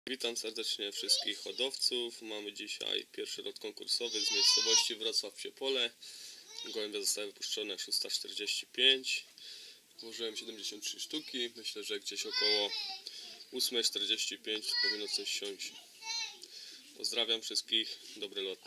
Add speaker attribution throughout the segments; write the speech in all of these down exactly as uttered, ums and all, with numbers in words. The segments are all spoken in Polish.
Speaker 1: Witam serdecznie wszystkich hodowców. Mamy dzisiaj pierwszy lot konkursowy z miejscowości Wrocław-Psie-Pole. Gołębie zostały wypuszczone szósta czterdzieści pięć. Włożyłem siedemdziesiąt trzy sztuki. Myślę, że gdzieś około ósma czterdzieści pięć powinno coś siąść. Pozdrawiam wszystkich. Dobry lot.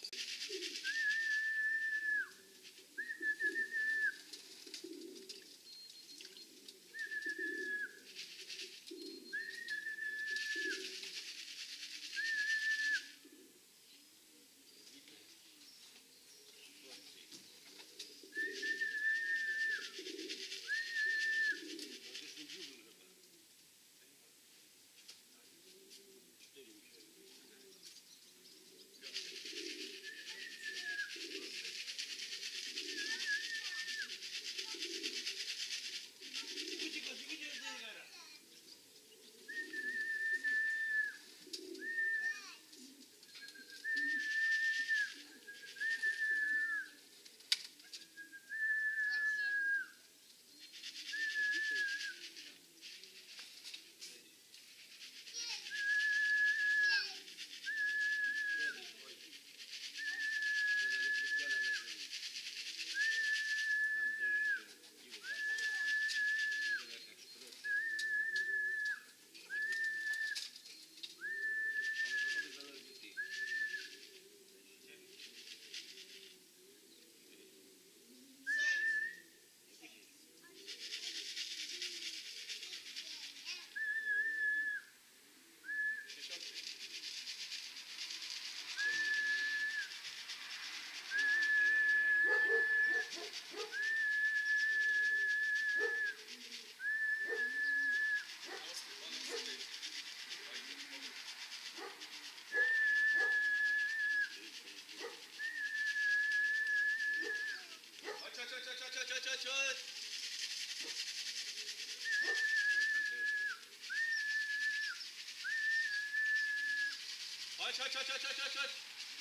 Speaker 2: Chodź, chodź, chodź, chodź, chodź, chodź.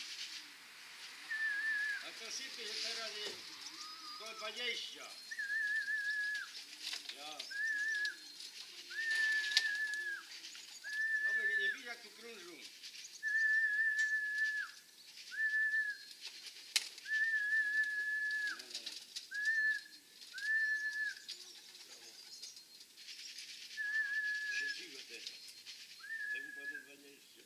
Speaker 2: A to sypie teraz jest około dwadzieścia. Ja. Oby nie widać, jak tu krążą. Trzeciego teraz. Jak upadł dwadzieścia.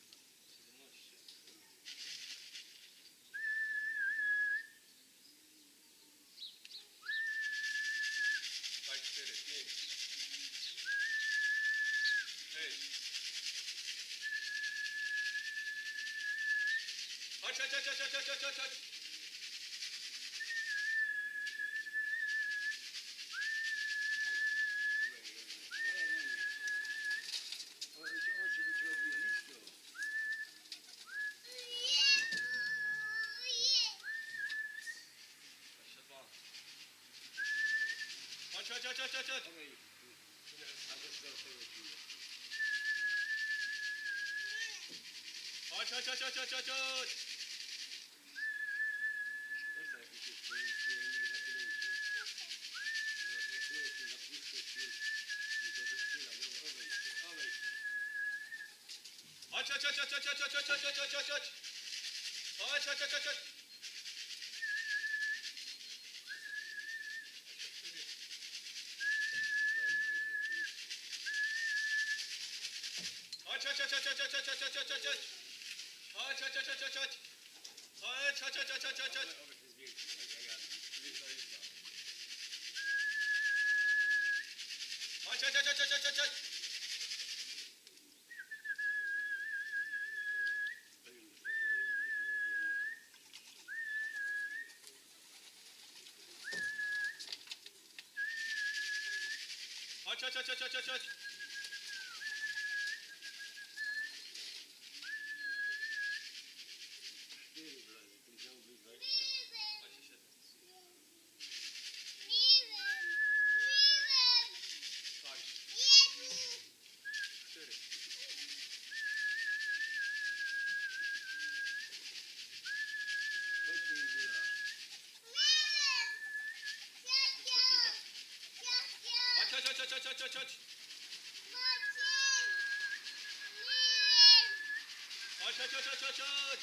Speaker 2: Chodź, chodź, chodź, chodź, chodź, chodź, chodź. Chodź, chodź, chodź, chodź, chodź, chodź. Chodź, chodź, chodź, chodź, chodź, chodź, chodź. Chodź, chodź, chodź, chodź, chodź, chodź, chodź, chodź, chodź, chodź, chodź. Chodź, chodź, chodź, chodź, chodź. Chodź, chodź, chodź, chodź, chodź, chodź, chodź, chodź, chodź, chodź. Chodź, chodź, chodź, chodź, chodź, chodź. Chodź, chodź, chodź, chodź, chodź, chodź, chodź. Chodź, chodź, chodź, chodź, chodź, chodź, chodź. Chodź, chodź, chodź, chodź, chodź, chodź. Chodź, chodź, chodź, chodź, chodź, chodź. Chodź, chodź, chodź, chodź, chodź, chodź.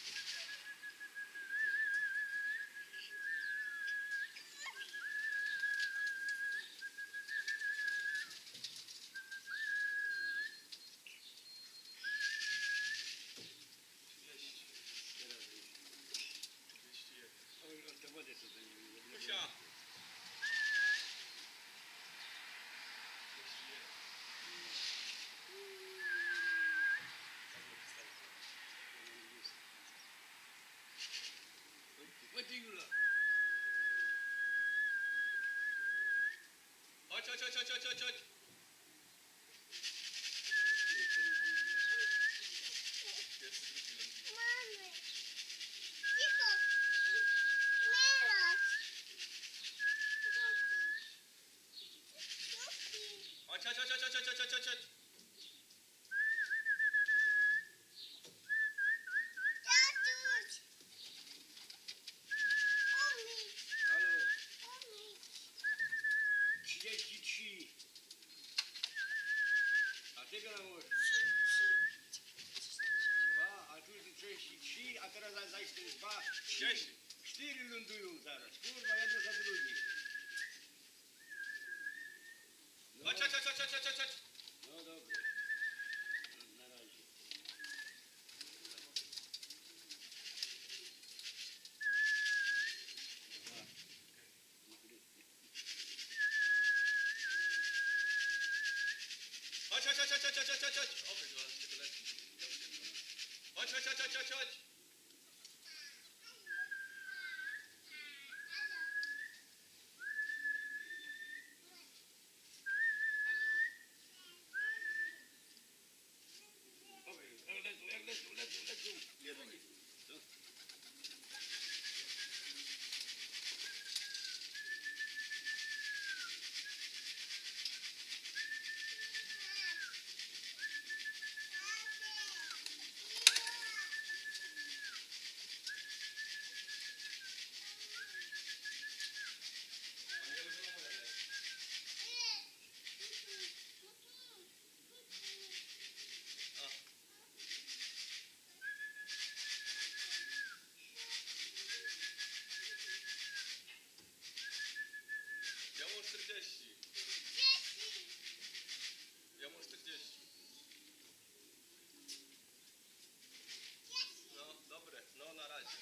Speaker 2: Musia. Chodź, chodź, chodź, chodź, chodź, chodź, chodź.
Speaker 3: Mamy. Cicho. Mielać.
Speaker 2: Chodź, chodź, chodź, chodź, chodź, chodź, chodź, chodź, chodź.
Speaker 3: Tatuś. Umyć.
Speaker 4: Halo,
Speaker 3: Umyć.
Speaker 4: trzydzieści trzy. A tego na może dwa, a tu trzydzieści trzy, a teraz za- zaś ten dwa, trzy.
Speaker 2: Dziesięć.
Speaker 4: Cztery lądują zaraz. Kurwa, jedno za drugim. No,
Speaker 2: Chodź, chodź, chodź, chodź, chodź, chodź, chodź.
Speaker 4: no dobrze. Na razie. Dwa.
Speaker 2: Chodź, chodź, chodź, chodź, chodź, chodź, chodź, chodź. Obróć, zaraz cię wyleci. Chodź, chodź, chodź, chodź, chodź, chodź.
Speaker 4: Jak lecą, jak lecą, lecą, lecą.
Speaker 2: Jeden.
Speaker 4: Co?
Speaker 2: Ja mam czterdzieści. Ja mam czterdzieści. No, dobre. No, na razie.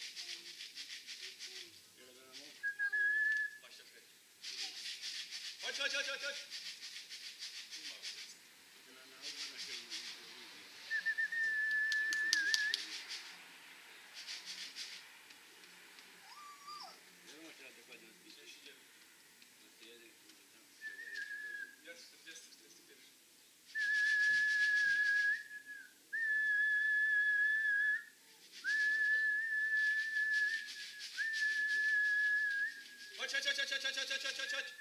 Speaker 4: Ile to mamy?
Speaker 2: Paścia kręci. Chodź, chodź, chodź, chodź, chodź.
Speaker 4: To na- na ogół na siebie nie wyjdzie. Ile masz teraz dokładnie odbić?
Speaker 2: trzydzieści dziewięć.
Speaker 4: No to jeden, kurde, tam trzeba lecieć.
Speaker 2: Ja czterdzieści, czterdzieści jeden. Chodź, chodź, chodź, chodź, chodź, chodź, chodź, chodź, chodź, chodź.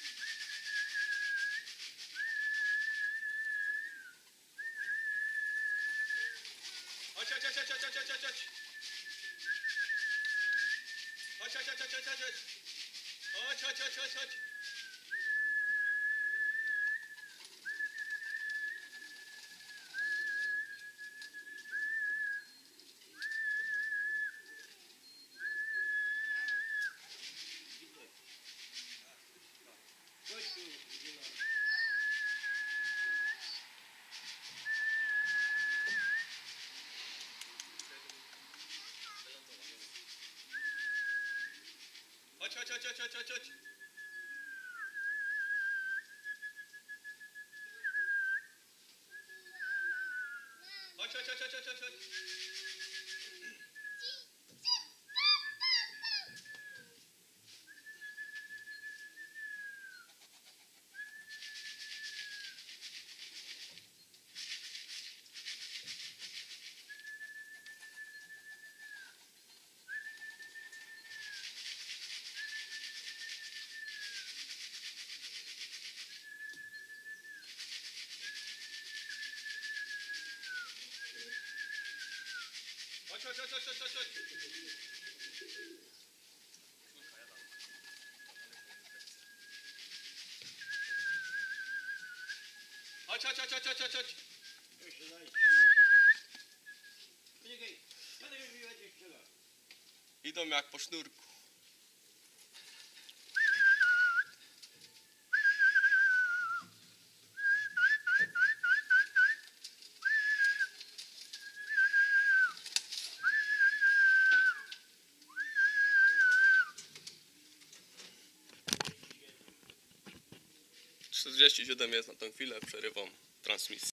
Speaker 2: Chodź, chodź, chodź, chodź, chodź, chodź, chodź, chodź. Chodź, chodź, chodź, chodź, chodź, chodź. Chodź, chodź, chodź, chodź, chodź.
Speaker 4: Chodź tu, zielony.
Speaker 2: Chodź, chodź, chodź, chodź, chodź, chodź, chodź. Chodź, chodź, chodź, chodź, chodź, chodź. Chodź, chodź, chodź, chodź, chodź, chodź, chodź. Chodź, chodź, chodź, chodź, chodź, chodź.
Speaker 4: Jeszcze daj trzy.
Speaker 1: Idą jak po sznurku. czterdzieści siedem jest na tę chwilę, przerywam transmisję.